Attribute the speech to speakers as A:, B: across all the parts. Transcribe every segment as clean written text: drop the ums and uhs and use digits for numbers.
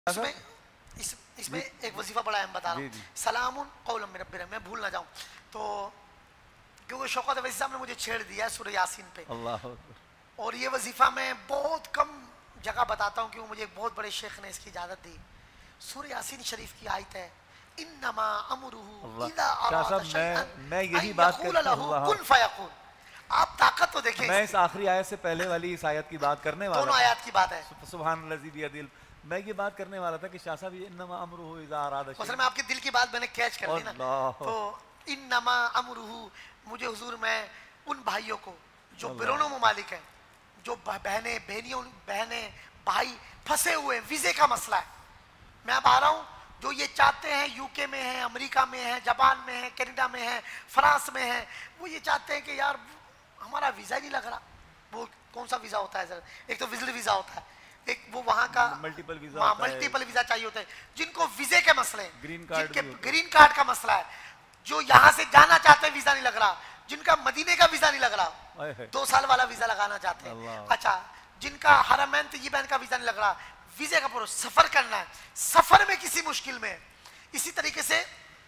A: اس میں ایک وظیفہ بڑا اہم بتا رہا ہوں. سلام قولا من رب الرحیم. میں بھول نہ جاؤں تو کیونکہ شوکت اویسی صاحب نے مجھے چھیڑ دیا ہے سورہ یاسین پہ, اور یہ وظیفہ میں بہت کم جگہ بتاتا ہوں کیونکہ مجھے ایک بہت بڑے شیخ نے اس کی اجازت دی. سورہ یاسین شریف کی آیت ہے انما امرہ اذا اراد شیئا ان یقول لہ کن فیکون. آپ طاقت تو دیکھیں.
B: میں اس آخری آیت سے پہلے والی اس آیت کی بات کرنے والا,
A: دونوں آیات کی بات ہے.
B: سبحان الذی بیدہ, میں یہ بات کرنے والا تھا کہ شاہ صاحب یہ انما امرہ اذا اراد شیئا,
A: اصل میں آپ کے دل کی بات میں نے کیچ کر لی نا. تو انما امرہ, مجھے حضور میں ان بھائیوں کو جو بیرون ممالک ہیں, جو بہنیں بہنیں بھائی پھنسے ہوئے ویزے کا مسئلہ ہے, میں اب آ رہا ہوں, جو یہ چاہتے ہیں یو کے میں ہیں, امریکہ میں ہیں, جاپان میں ہیں, کینیڈا میں ہیں, فرانس میں ہیں, وہ یہ چاہتے ہیں کہ یار ہمارا ویزا ہی نہیں لگ رہا. وہ کون سا ویزا ہوتا ہے سر؟ ایک تو وزٹ ویزا ہوتا ہے, ایک وہ وہاں کا ملٹیپل ویزا چاہیے ہوتا ہے, جن کو ویزے کے مسئلے ہیں, گرین کارڈ کا مسئلہ ہے, جو یہاں سے جانا چاہتے ہیں ویزا نہیں لگ رہا, جن کا مدینے کا ویزا نہیں لگ رہا 2 سال والا ویزا لگانا چاہتے ہیں. اچھا, جن کا حرمین طیبین کا ویزا نہیں لگ رہا, ویزے کا پورا سفر کرنا ہے, سفر میں کسی مشکل میں. اسی طریقے سے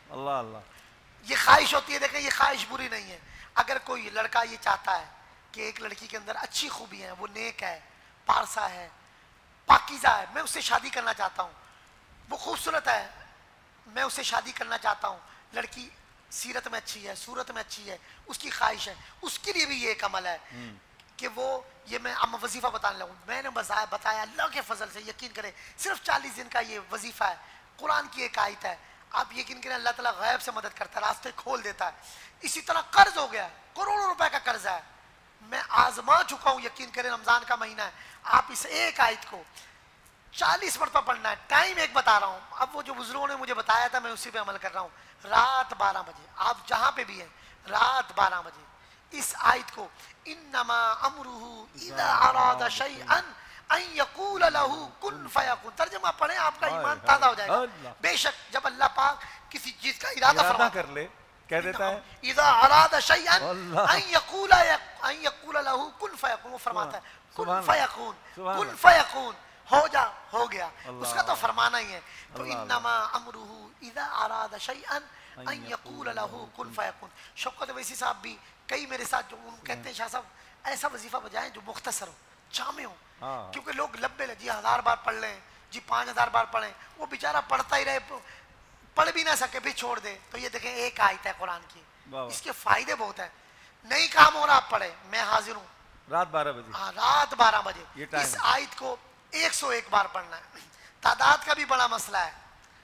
A: یہ خواہش ہوتی ہے, دیکھیں یہ خواہش بری نہیں ہے. اگر کوئی لڑکا یہ چاہتا ہے کہ ایک لڑکی کے اندر اچھی خوبی ہے, وہ نیک ہے, پارسا ہے, پاکیزہ ہے, میں اس سے شادی کرنا چاہتا ہوں, وہ خوبصورت ہے, میں اس سے شادی کرنا چاہتا ہوں, لڑکی سیرت میں اچھی ہے, صورت میں اچھی ہے, اس کی خواہش ہے, اس کے لیے بھی یہ ایک عمل ہے کہ وہ, یہ میں وظیفہ بتانے لگوں, میں نے بتایا اللہ کے فضل سے, یقین کریں صرف 40 دن کا یہ وظیفہ ہے, قرآن کی ایک آیت ہے, آپ یقین کریں اللہ تعالیٰ غیب سے مدد کرتا ہے, راستے کھول دیتا ہے. اسی طرح قرض ہو گیا, کروڑوں روپے کا قرض ہے, میں آزما چکا ہوں, یقین کریں رمضان کا مہینہ ہے, آپ اس ایک آیت کو 40 مرتبہ پڑھنا ہے. ٹائم ایک بتا رہا ہوں, اب وہ جو بزرگوں نے مجھے بتایا تھا میں اسی پہ عمل کر رہا ہوں. رات 12 بجے, آپ جہاں پہ بھی ہیں, رات 12 بجے اس آیت کو انما امرہ اذا اراد شیئا ان یقول لہ کن فیکون, ترجمہ پڑھیں, آپ کا ایمان تازہ ہو جائے گا. بے شک جب اللہ پاک کسی چیز کا ارادہ
B: کر لے, کہہ دیتا ہے
A: اذا اراد شیئا ان یقول لہ کن فیکون, وہ فرماتا ہے کن فیکون, کن فیکون, ہو جا, ہو گیا, اس کا تو فرمانا ہی ہے. تو انما امرہ اذا اراد شیئا ان یقول لہ کن فیکون. شوکت اویسی صاحب بھی کئی میرے ساتھ جو کہتے ہیں شاہ صاحب ایسا وظیفہ بجائیں جو مختصر ہو, جامع ہو, کیونکہ لوگ لمبے جی 1000 بار پڑھ لیں, جی 5000 بار پڑھیں, وہ بیچارہ پڑھتا ہی رہے, پڑھ بھی نہ سکے بھی چھوڑ دے. تو یہ دیکھیں ایک آیت ہے قرآن کی, اس کے فائدے بہت ہیں. نہیں کام ہو رہا آپ پڑھیں, میں حاضر ہوں
B: رات 12 بجے.
A: ہاں, رات 12 بجے اس آیت کو 101 بار پڑھنا ہے. تعداد کا بھی بڑا مسئلہ ہے,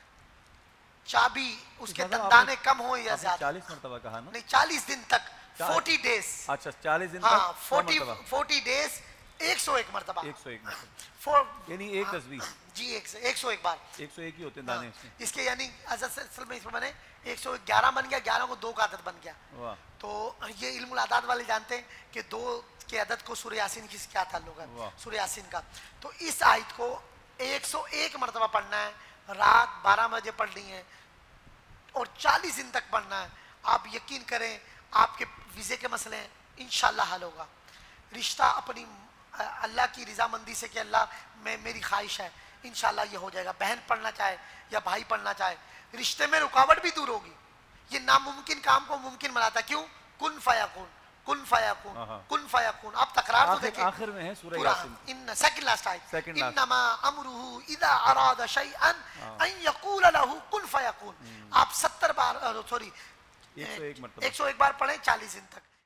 A: چابی اس کے دندانے کم ہو یا زیادہ.
B: 40 مرتبہ کہا نا؟
A: نہیں, 40 دن تک, 40 ڈیز.
B: اچھا 40 دن
A: ہاں,
B: تک
A: 40 ڈیز 101 مرتبہ,
B: 101 مرتبہ, یعنی ایک تسبیح
A: جی 101 بار,
B: 101 ہی ہوتے ہیں دانے
A: اس کے, یعنی حضرت صلی اللہ علیہ وسلم میں 111 بن گیا, 11 کو 2 کا عدد بن گیا. تو یہ علم الاعداد والے جانتے ہیں کہ 2 کے عدد کو سورہ یاسین کی کیا تعلق ہے, سورہ یاسین کا. تو اس آیت کو 101 مرتبہ پڑھنا ہے, رات 12 بجے پڑھنی ہے, اور 40 دن تک پڑھنا ہے. آپ یقین کریں آپ کے ویزے کے مسئلے ہیں انشاءاللہ حل ہوگا. رشتہ اپنی اللہ کی رضامندی سے کہ اللہ میں, میری خواہش ہے, انشاءاللہ یہ ہو جائے گا. بہن پڑھنا چاہے یا بھائی پڑھنا چاہے, رشتے میں رکاوٹ بھی دور ہوگی. یہ ناممکن کام کو ممکن بناتا ہے. کیوں؟ کن فیکون, کن فیکون, کن فیکون. آپ تکرار تو دیکھیں,
B: آخر میں ہے سورہ یاسین,
A: سیکنڈ لاسٹ آیت, انما امرہ اذا اراد شیئا ان یقول لہ کن فیکون. آپ 70 بار, سوری 101 بار پڑھیں 40 دن تک.